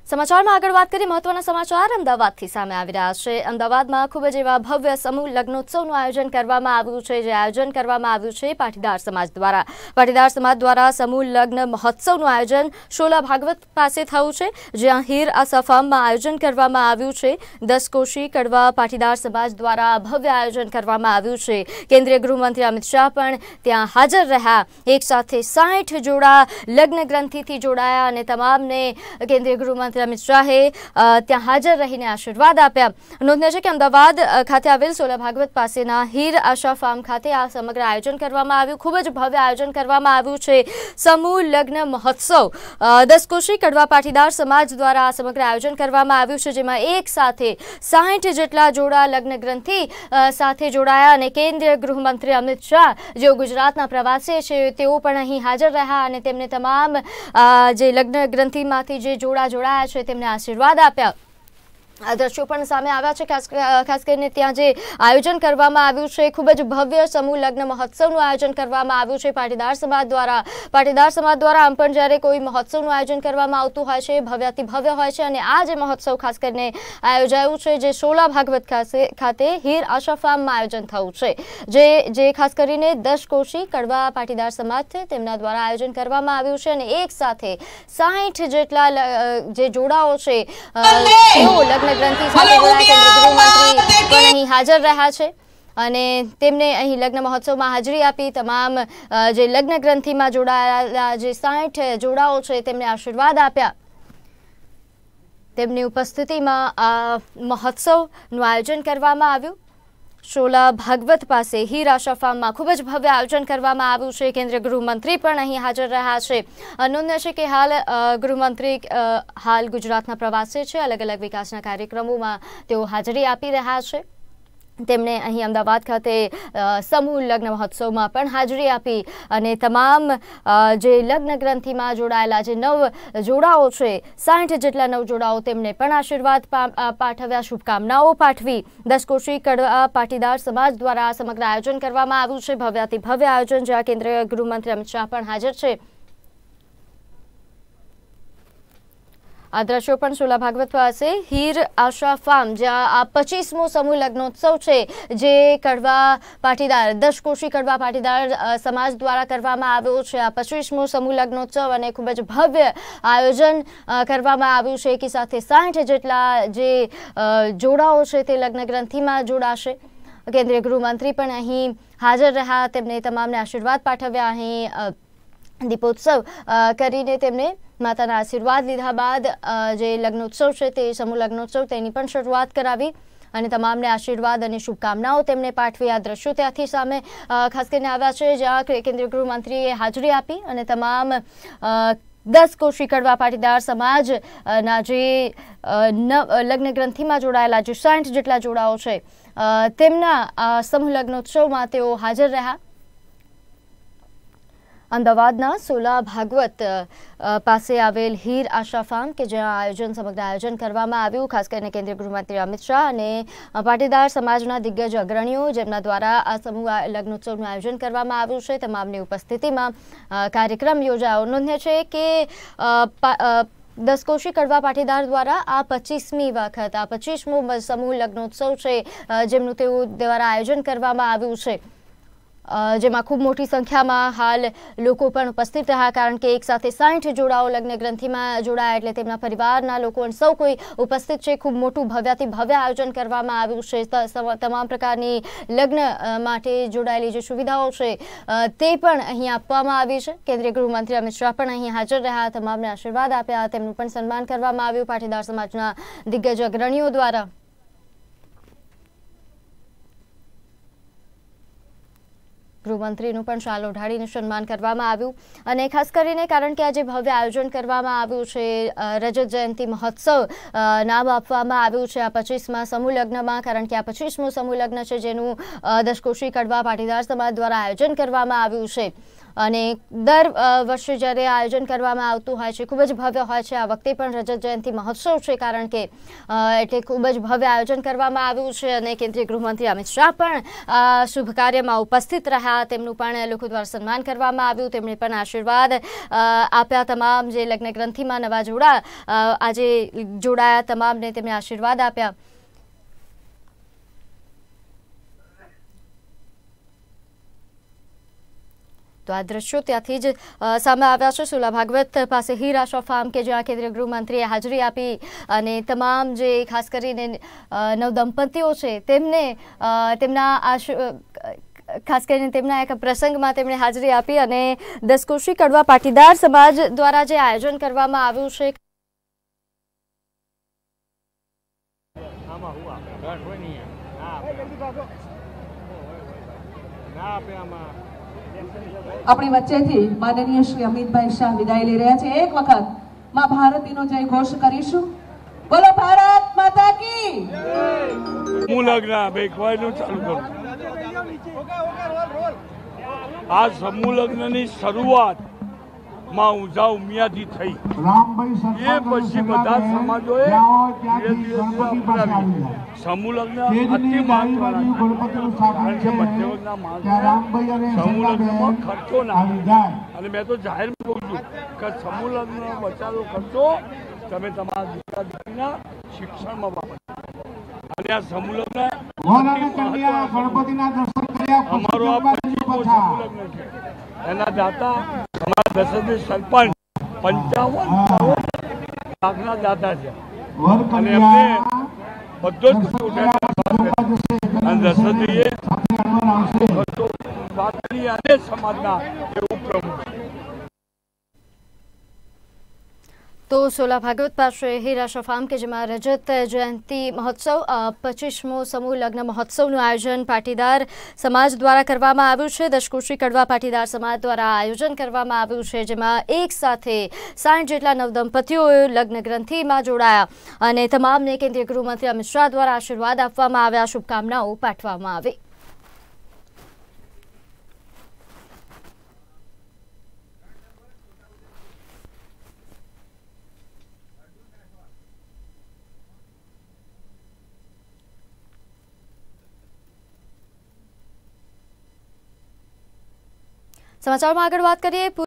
સમાચારમાં આગળ વાત કરીએ મહત્વના સમાચાર અમદાવાદથી સામે આવી રહ્યા છે। અમદાવાદમાં ખૂબ જ એવા ભવ્ય સમૂહ લગ્નોત્સવનું આયોજન કરવામાં આવ્યું છે। જે આયોજન કરવામાં આવ્યું છે પાટીદાર સમાજ દ્વારા। પાટીદાર સમાજ દ્વારા સમૂહ લગ્ન મહોત્સવનું આયોજન શોલા ભાગવત પાસે થયું છે, જ્યાં હીર આશા ફાર્મમાં આયોજન કરવામાં આવ્યું છે। 10 કોશી કડવા પાટીદાર સમાજ દ્વારા ભવ્ય આયોજન કરવામાં આવ્યું છે। કેન્દ્રીય ગૃહમંત્રી અમિત શાહ પણ ત્યાં હાજર રહ્યા। એક સાથે 60 જોડા લગ્ન ગ્રંથિથી જોડાયા અને તમામને કેન્દ્રીય ગૃહમંત્રી અમિત શાહે ત્યાં હાજર રહીને આશીર્વાદ આપ્યા। નોંધનીય છે કે અમદાવાદ ખાતે આવેલ સોલા ભાગવત પાસેના હીર આશા ફાર્મ ખાતે આ સમગ્ર આયોજન કરવામાં આવ્યું। ખૂબ જ ભવ્ય આયોજન કરવામાં આવ્યું છે સમૂહ લગ્ન મહોત્સવ। 10 કોશી કડવા પાટીદાર સમાજ દ્વારા આ સમગ્ર આયોજન કરવામાં આવ્યું છે, જેમાં એક સાથે 60 જેટલા જોડા લગ્ન ગ્રંથિ સાથે જોડાયા અને કેન્દ્રીય ગૃહમંત્રી અમિત શાહ જેઓ ગુજરાતના પ્રવાસે છે તેઓ પણ અહીં હાજર રહ્યા અને તેમને તમામ જે લગ્ન ગ્રંથિમાંથી જે જોડા જોડાયા છે તેમને આશીર્વાદ આપ્યા। આ દ્રશ્યો પણ સામે આવ્યા છે। ખાસ કરીને ત્યાં જે આયોજન કરવામાં આવ્યું છે ખૂબ જ ભવ્ય સમૂહ લગ્ન મહોત્સવનું આયોજન કરવામાં આવ્યું છે પાટીદાર સમાજ દ્વારા। પાટીદાર સમાજ દ્વારા આમ પણ જ્યારે કોઈ મહોત્સવનું આયોજન કરવામાં આવતું હોય છે ભવ્યાતિ ભવ્ય હોય છે અને આ જે મહોત્સવ ખાસ કરીને આયોજાયું છે જે સોલા ભાગવત ખાતે હીર આશા ફાર્મમાં આયોજન થયું છે, જે ખાસ કરીને 10 કોશી કડવા પાટીદાર સમાજ છે તેમના દ્વારા આયોજન કરવામાં આવ્યું છે અને એક સાથે 60 જેટલા જે જોડાઓ છે તેઓ લગ્ન ગ્રંથિ સાથે જોડાયા। કેન્દ્રીય ગૃહમંત્રી પણ અહીં હાજર રહ્યા છે અને તેમને અહીં લગ્ન મહોત્સવમાં હાજરી આપી। તમામ જે લગ્ન ગ્રંથિમાં જોડાયેલા જે 60 જોડાઓ છે તેમને આશીર્વાદ આપ્યા। તેમની ઉપસ્થિતિમાં આ મહોત્સવનું આયોજન કરવામાં આવ્યું। શોલા ભાગવત પાસે હીર આશા ફાર્મમાં ખૂબ જ ભવ્ય આયોજન કરવામાં આવ્યું છે। કેન્દ્રીય ગૃહમંત્રી પણ અહીં હાજર રહ્યા છે। નોંધનીય છે કે હાલ ગૃહમંત્રી હાલ ગુજરાતના પ્રવાસે છે। અલગ અલગ વિકાસના કાર્યક્રમોમાં તેઓ હાજરી આપી રહ્યા છે। તેમણે અહીં અમદાવાદ ખાતે સમૂહ લગ્ન મહોત્સવમાં પણ હાજરી આપી અને તમામ જે લગ્ન ગ્રંથિમાં જોડાયેલા જે 9 જોડાઓ છે 60 જેટલા 9 જોડાઓ તેમને પણ આશીર્વાદ પાઠવ્યા, શુભકામનાઓ પાઠવી। 10 કોશી કડવા પાટીદાર સમાજ દ્વારા સમગ્ર આયોજન કરવામાં આવ્યું છે ભવ્યાતિ ભવ્ય આયોજન, જ્યાં કેન્દ્રીય ગૃહમંત્રી અમિત શાહ પણ હાજર છે। આ દ્રશ્યો પણ સોલા ભાગવત પાસે હીર આશા ફાર્મ, જ્યાં આ 25મો સમૂહ લગ્નોત્સવ છે જે કડવા પાટીદાર 10 કોશી કડવા પાટીદાર સમાજ દ્વારા કરવામાં આવ્યો છે। આ 25મો સમૂહ લગ્નોત્સવ અને ખૂબ જ ભવ્ય આયોજન કરવામાં આવ્યું છે કે સાથે 60 જેટલા જે જોડાઓ છે તે લગ્ન ગ્રંથિમાં જોડાશે। કેન્દ્રીય ગૃહમંત્રી પણ અહીં હાજર રહ્યા, તેમને તમામને આશીર્વાદ પાઠવ્યા। અહીં દીપોત્સવ કરીને તેમને માતાના આશીર્વાદ લીધા બાદ જે લગ્નોત્સવ છે તે સમૂહ લગ્નોત્સવ તેની પણ શરૂઆત કરાવી અને તમામને આશીર્વાદ અને શુભકામનાઓ તેમને પાઠવી। આ દ્રશ્યો ત્યાંથી સામે ખાસ કરીને આવ્યા છે, જ્યાં કેન્દ્રીય ગૃહમંત્રીએ હાજરી આપી અને તમામ 10 કોશી કડવા પાટીદાર સમાજના જે લગ્ન ગ્રંથિમાં જોડાયેલા જે 60 જેટલા જોડાઓ છે તેમના સમૂહ લગ્નોત્સવમાં તેઓ હાજર રહ્યા। અમદાવાદના સોલા ભાગવત પાસે આવેલ હીર આશા ફાર્મ કે જ્યાં સમગ્ર આયોજન કરવામાં આવ્યું। ખાસ કરીને કેન્દ્રીય ગૃહમંત્રી અમિત શાહ અને પાટીદાર સમાજના દિગ્ગજ અગ્રણીઓ જેમના દ્વારા આ સમૂહ લગ્નોત્સવનું આયોજન કરવામાં આવ્યું છે તમામની ઉપસ્થિતિમાં કાર્યક્રમ યોજાયો। નોંધનીય છે કે 10 કોશી કડવા પાટીદાર દ્વારા આ 25મી વખત આ 25મો સમૂહ લગ્નોત્સવ છે જેમનું તેઓ દ્વારા આયોજન કરવામાં આવ્યું છે, જેમાં ખૂબ મોટી સંખ્યામાં હાલ લોકો પણ ઉપસ્થિત રહ્યા, કારણ કે એક સાથે 60 જોડાઓ લગ્ન ગ્રંથિમાં જોડાયા એટલે તેમના પરિવારના લોકો અને સૌ કોઈ ઉપસ્થિત છે। ખૂબ મોટું ભવ્યાતિ ભવ્ય આયોજન કરવામાં આવ્યું છે। તમામ પ્રકારની લગ્ન માટે જોડાયેલી જે સુવિધાઓ છે તે પણ અહીં આપવામાં આવી છે। કેન્દ્રીય ગૃહમંત્રી અમિત શાહ પણ અહીં હાજર રહ્યા, તમામને આશીર્વાદ આપ્યા, તેમનું પણ સન્માન કરવામાં આવ્યું પાટીદાર સમાજના દિગ્ગજ અગ્રણીઓ દ્વારા। ગૃહમંત્રીનું પણ શાલ ઓઢાડીને સન્માન કરવામાં આવ્યું અને ખાસ કરીને કારણ કે આજે ભવ્ય આયોજન કરવામાં આવ્યું છે, રજત જયંતિ મહોત્સવ નામ આપવામાં આવ્યું છે આ 25મા સમૂહ લગ્નમાં, કારણ કે આ 25મો સમૂહ લગ્ન છે જેનું 10 કોશી કડવા પાટીદાર સમાજ દ્વારા આયોજન કરવામાં આવ્યું છે। અને દર વર્ષે જ્યારે આયોજન કરવામાં આવતું હોય છે ખૂબ જ ભવ્ય હોય છે। આ વખતે પણ રજત જયંતિ મહોત્સવ છે, કારણ કે એટલે ખૂબ જ ભવ્ય આયોજન કરવામાં આવ્યું છે અને કેન્દ્રીય ગૃહમંત્રી અમિત શાહ પણ શુભ કાર્યમાં ઉપસ્થિત રહ્યા। તેમનું પણ લોકો દ્વારા સન્માન કરવામાં આવ્યું। તેમણે પણ આશીર્વાદ આપ્યા। તમામ જે લગ્ન ગ્રંથિમાં નવા આજે જોડાયા તમામને તેમણે આશીર્વાદ આપ્યા। તો આ દ્રશ્યો ત્યાંથી જ સામે આવ્યા છે સુલા ભાગવત પાસે હીરા ફાર્મ કે જ્યાં કેન્દ્રીય ગૃહમંત્રીએ હાજરી આપી અને તમામ જે ખાસ કરીને નવદંપતીઓ છે તેમને તેમના ખાસ કરીને તેમના એક પ્રસંગમાં તેમણે હાજરી આપી અને દસકોશી કડવા પાટીદાર સમાજ દ્વારા જે આયોજન કરવામાં આવ્યું છે अपनी वच्चे थी माननीय श्री अमितभाई शाह विदाय ले रहा है। एक वक्त मां भारतीनो जय घोष करीशु। बोलो भारत माता की હું લગ્ન બેકવાનું ચાલુ કરું। આ સમૂહ લગ્નની શરૂઆત માં ઊંઝા ઉમિયાથી થઈ। એ પછી બધા સમાજોએ ધીરે ધીરે અપનાવી સમૂહ લગ્ન અતિ મહત્વના, કારણ કે મધ્યવર્ગના માણસોને સમૂહ લગ્નમાં ખર્ચો ના થાય। અને મેં તો જાહેરમાં કહું છું કે સમૂહ લગ્ન બચાવેલો ખર્ચો તમે તમારા દીકરા દીકરીના શિક્ષણમાં વાપરો। અને આ સમૂહ લગ્ન અમારો આ 25મો સમૂહ લગ્ન છે। એના દાતા અમારા દસરથી સરપંચ 55 લાખના દાતા છે અને એમને બધો જ અને દસરથીએ વાત કરી અને સમાજના એવું પ્રમુખ। તો સોલા ભાગવત પાસે હીરા ફાર્મ કે જેમાં રજત જયંતિ મહોત્સવ 25મો સમૂહ લગ્ન મહોત્સવનું આયોજન પાટીદાર સમાજ દ્વારા કરવામાં આવ્યું છે। દસકોશી કડવા પાટીદાર સમાજ દ્વારા આયોજન કરવામાં આવ્યું છે, જેમાં એક સાથે 60 જેટલા નવદંપતીઓ લગ્ન ગ્રંથિમાં જોડાયા અને તમામને કેન્દ્રીય ગૃહમંત્રી અમિત શાહ દ્વારા આશીર્વાદ આપવામાં આવ્યા, શુભકામનાઓ પાઠવવામાં આવી। સમાચારમાં આગળ વાત કરીએ।